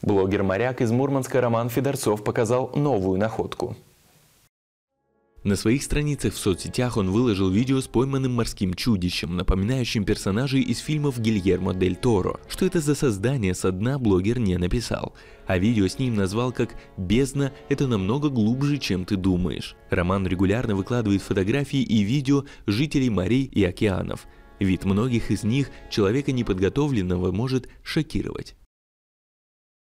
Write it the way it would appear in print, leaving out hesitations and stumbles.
Блогер-моряк из Мурманска Роман Федорцов показал новую находку. На своих страницах в соцсетях он выложил видео с пойманным морским чудищем, напоминающим персонажей из фильмов Гильермо дель Торо. Что это за создание со дна, блогер не написал. А видео с ним назвал как «Бездна – это намного глубже, чем ты думаешь». Роман регулярно выкладывает фотографии и видео жителей морей и океанов. Вид многих из них человека неподготовленного может шокировать.